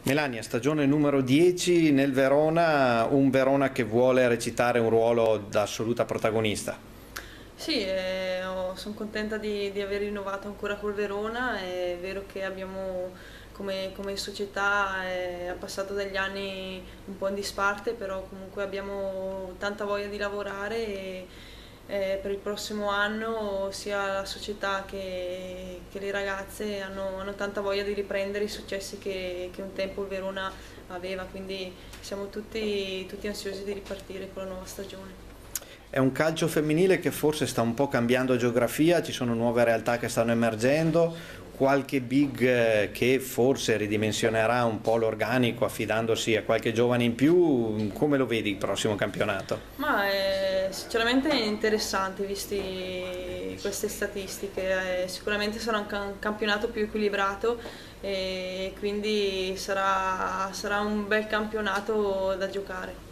Melania, stagione numero 10 nel Verona, un Verona che vuole recitare un ruolo da assoluta protagonista. Sì, sono contenta di aver rinnovato ancora col Verona. È vero che abbiamo come società ha passato degli anni un po' in disparte, però comunque abbiamo tanta voglia di lavorare e per il prossimo anno sia la società che le ragazze hanno tanta voglia di riprendere i successi che un tempo il Verona aveva, quindi siamo tutti ansiosi di ripartire con la nuova stagione. È un calcio femminile che forse sta un po' cambiando geografia, ci sono nuove realtà che stanno emergendo, qualche big che forse ridimensionerà un po' l'organico affidandosi a qualche giovane in più. Come lo vedi il prossimo campionato? Ma è sinceramente interessante, visti queste statistiche. Sicuramente sarà un campionato più equilibrato e quindi sarà un bel campionato da giocare.